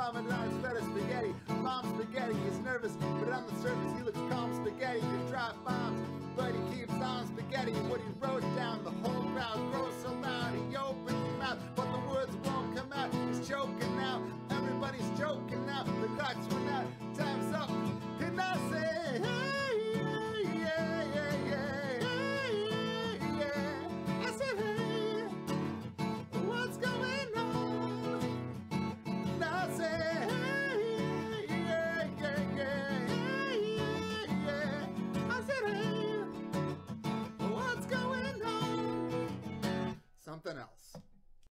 vomiting on his feta spaghetti. Mom Spaghetti is nervous, but on the surface he looks calm. Spaghetti could drop bombs, but he keeps on spaghetti. What he wrote down, the whole crowd grows so loud.